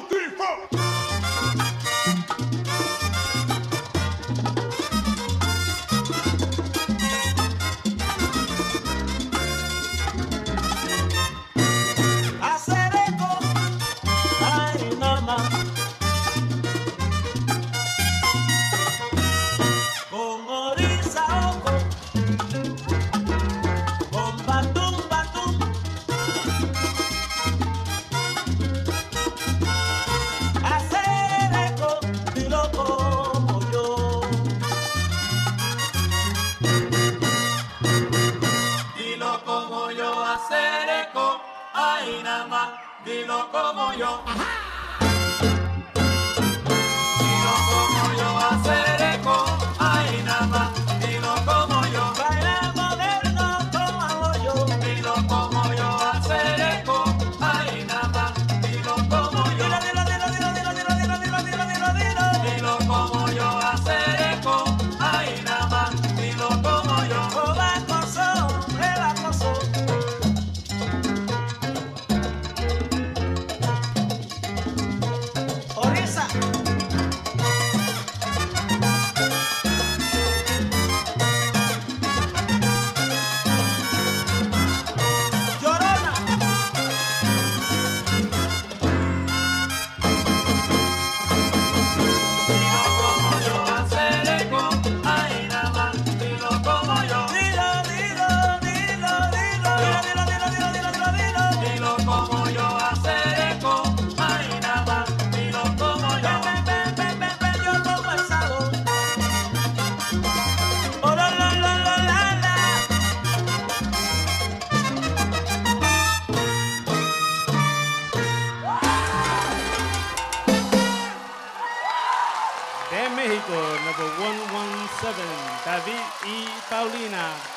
three, four. Hacer eco, ay mamá, con oriza oco, con batum batum, hacer eco, dilo como yo, dilo como yo, hacer eco, ay nada más, dilo como yo. Dilo como yo, hacer eco, ay nada más, dilo como yo. Baila moderno como yo. Dilo como yo, hacer eco, ay nada más, dilo como yo. Dilo, dilo, dilo, dilo, dilo, dilo, dilo, dilo, dilo, dilo, dilo. Dilo como yo, hacer eco, ay nada más, dilo como yo. El acoso. Oriza. Llorona. Dilo como yo, hacer eco, ay nada más, dilo como yo. Dilo, dilo, dilo, dilo, dilo, dilo, dilo, dilo, dilo, dilo. Dilo como yo, hacer eco, ay nada más, dilo como yo. Ven, ven, ven, ven, ven, yo como el sábado. Oh, la, la, la, la, la, la. De México, number 117, David y Paulina.